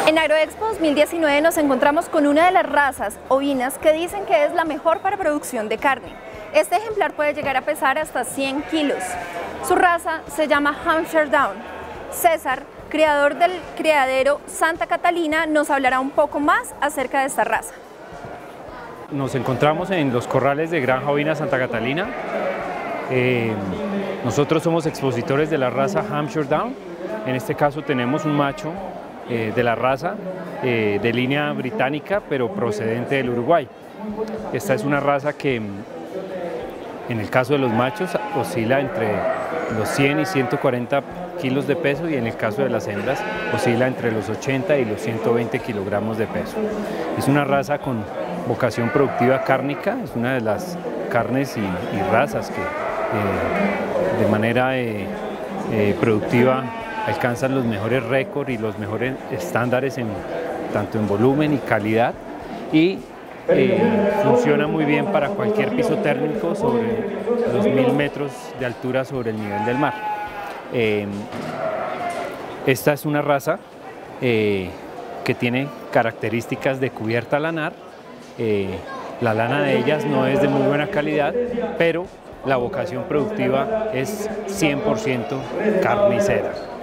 En Agroexpo 2019 nos encontramos con una de las razas ovinas que dicen que es la mejor para producción de carne. Este ejemplar puede llegar a pesar hasta 100 kilos. Su raza se llama Hampshire Down. César, criador del criadero Santa Catalina, nos hablará un poco más acerca de esta raza. Nos encontramos en los corrales de Granja Ovina Santa Catalina. Nosotros somos expositores de la raza Hampshire Down. En este caso tenemos un macho de la raza de línea británica, pero procedente del Uruguay. Esta es una raza que en el caso de los machos oscila entre los 100 y 140 kilos de peso, y en el caso de las hembras oscila entre los 80 y los 120 kilogramos de peso. Es una raza con vocación productiva cárnica, es una de las carnes y razas que de manera productiva alcanzan los mejores récords y los mejores estándares tanto en volumen y calidad, y funciona muy bien para cualquier piso térmico sobre los 1000 metros de altura sobre el nivel del mar. Esta es una raza que tiene características de cubierta lanar. La lana de ellas no es de muy buena calidad, pero la vocación productiva es 100% carnicera.